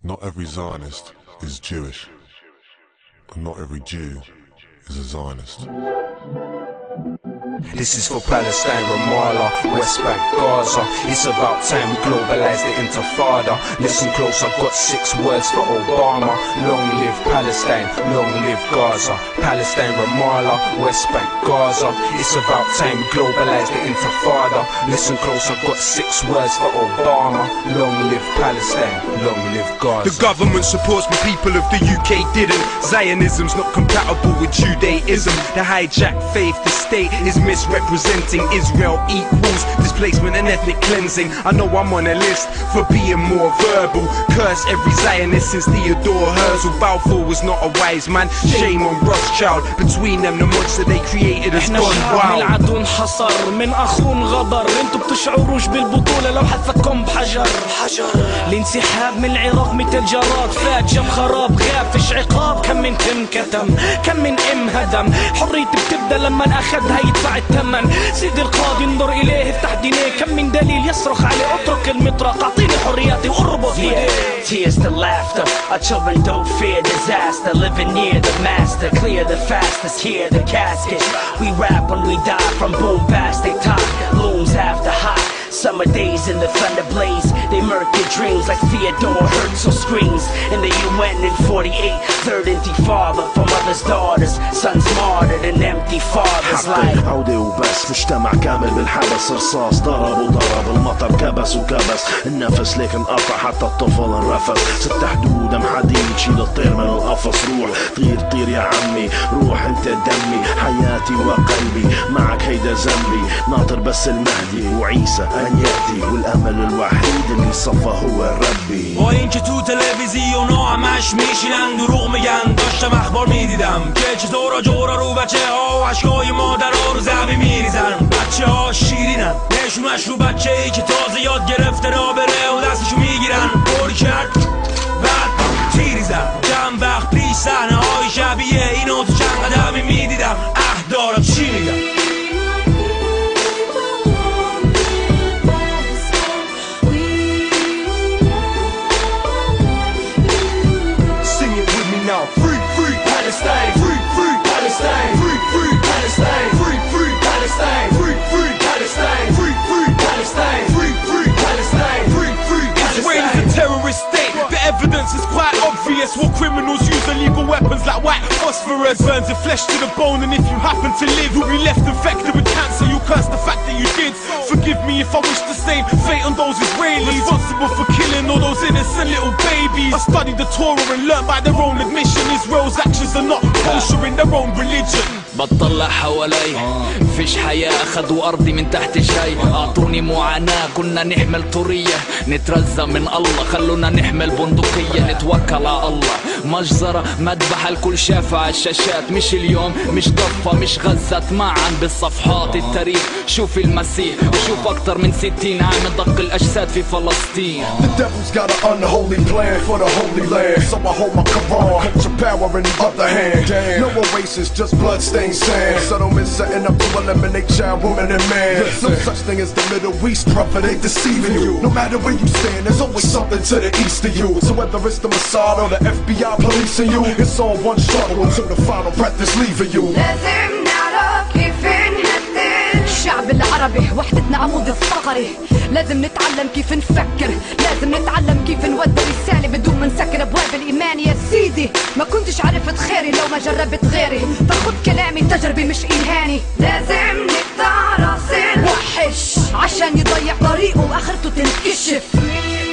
Not every Zionist is Jewish, and not every Jew is a Zionist. This is for Palestine, Ramallah, West Bank, Gaza. It's about time we globalize the intifada. Listen close, I've got 6 words for Obama. Long live Palestine, long live Gaza. Palestine, Ramallah, West Bank, Gaza. It's about time we globalize the intifada. Listen close, I've got 6 words for Obama. Long live Palestine, long live Gaza. The government supports the people of the UK didn't. Zionism's not compatible with Judaism. The hijacked faith, the state is misrepresenting. Israel equals displacement and ethnic cleansing. I know I'm on a list for being more verbal. Curse every Zionist since Theodore Herzl. Balfour was not a wise man. Shame on Rothschild. Between them the monster they created has gone wild. العدو انحصر من اخون غدر. انتو بتشعروش بالبطولة لو حدفكم بحجر. الانسحاب من العراق مثل جراد فات جم خراب غاب فيش عقاب. كم من تم كتم كم من هدم. حريتي بتبدا لما اخذها يدفع الثمن. سيدي القاضي انظر اليه افتح عينيه. كم من دليل يصرخ عليه اترك المطرق. اعطيني حرياتي واربط ليه. Tears to laughter, our children don't fear disaster. Living near the master, clear the fastest, hear the casket. We rap when we die from bombastic talk. Looms after hot summer days in the thunder blaze. They murk your dreams like Theodore Herzl screams in the UN in 48. Third intifada for mothers, daughters, sons martyred and empty fathers like عودة وبس. مجتمع كامل بالحبس. رصاص ضرب المطر كبس النفس لكن قطع حتى الطفل انرفس. 6 حدود ام حديد شيل الطير من القفص. روح طير يا عمي روح انت دمي حياتي وقلبي معك هيدا ذنبي. ناطر بس المهدي وعيسى ان يأتي والامل الوحيد اللي صفى هو ربي. با اینکه تو تلویزیون ها همش میشینن دروغ میگن. داشتم اخبار میدیدم که چطور جورا رو بچه ها و عشقای مادر ها رو زمین میریزن. بچه ها شیرینن نشونش رو بچه ای که تازه یاد گرفته را بره و دستشو میگیرن. باری کرد بعد تیری زد. چند وقت پیش صحنه های شبیه اینو تو چند قدمی میدیدم. دارم چی میگم. Free, free Palestine. Free, free Palestine. Free, free Palestine. Free, free Palestine. Free, free Palestine. Free, free Palestine. Free, free Palestine. Free, free Palestine. Israel is a terrorist state. The evidence is quite obvious. What criminals use illegal weapons like white phosphorus. Burns your flesh to the bone, and if you happen to live, you'll be left infected with cancer. You curse the fact that you did. Forgive me if I wish the same fate on those Israelis responsible for killing all those innocent little babies. I studied the Torah and learned by their own admission Israel's actions are not kosher in their own religion. بطلع حوالي فيش حياة. أخذوا أرضي من تحت جاي. أعطوني معاناة كنا نحمل طرية. نترزى من الله خلونا نحمل بندقية. نتوكل على الله مجزرة مذبحة الكل شافها على الشاشات. مش اليوم مش ضفة مش غزت معا بالصفحات التاريخ. شوف المسيح وشوف أكتر من 60 عام دق الأجساد في فلسطين. The devil's got an unholy plan for the holy land. So I hold my Quran, culture power in the other hand. No oasis, just bloodstained sand. Settlements setting up to eliminate child, woman and man. There's no such thing as the Middle East, brother, they deceiving you. No matter where you stand, there's always something to the east of you. So whether it's the Mossad or the FBI policing you, it's all one struggle until the final breath is leaving you. لازم نعرف كيف نهدد الشعب العربي. وحدتنا عمود الفقري. لازم نتعلم كيف نفكر. لازم نتعلم كيف نودي رسالة بدون ما نسكر ابواب الايمان. يا سيدي ما كنتش عرفت خيري لو ما جربت غيري. فخد كلامي تجربي مش الهاني. لازم نقطع راس الوحش عشان يضيع طريقه واخرته تنكشف.